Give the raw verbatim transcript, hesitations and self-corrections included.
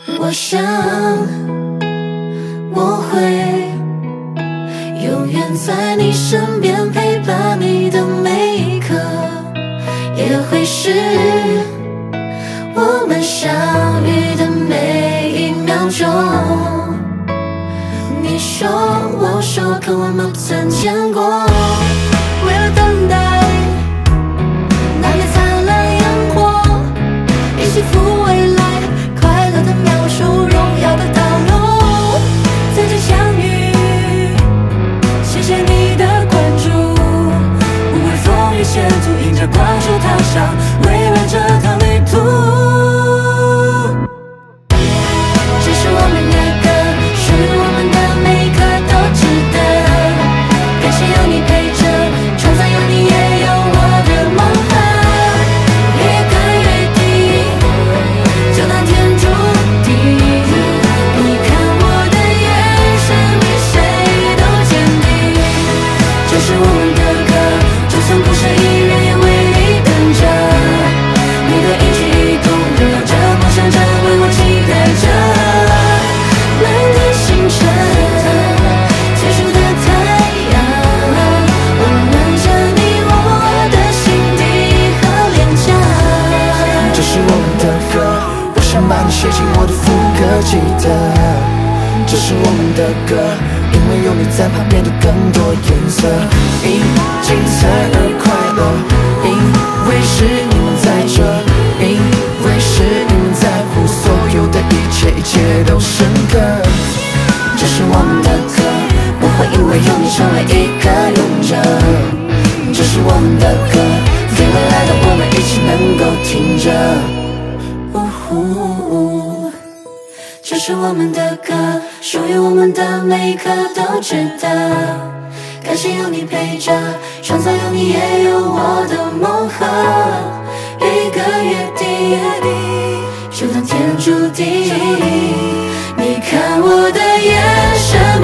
我想我会永远在你身边，陪伴你的每一刻，也会是我们相遇的每一秒钟。你说我说，可我们不曾见过。为了等待那片灿烂阳光，一起赴未来，快乐的描述，荣耀的道路，再次相遇。谢谢你的关注，不畏风雨险阻，迎着光束踏上未来这趟旅途。这是我们的歌，属于我们的每一刻都值得。感谢有你陪着，创造有你也有我的梦和一个约定，就当天注定。你看我的眼神比谁都坚定。这是我们的歌，就算孤身一人也为你等着。你的一举一动围绕着，梦想着，为我期待着。满天星辰，最初的太阳，温暖着你我的心底和脸颊。 这是我们的歌，我想把你写进我的副歌，记得。这是我们的歌，因为有你在旁边的更多颜色，因精彩而快乐，因为是你们在这，因为是你们在乎，所有的一切一切都深刻。这是我们的歌，不会因为有你成为一个勇者。这是我们的歌，给未来的我们一起能够听着。 呜呼，这是我们的歌，属于我们的每一刻都值得。感谢有你陪着，创造有你也有我的梦和一个约定，就当天注定。你看我的眼神。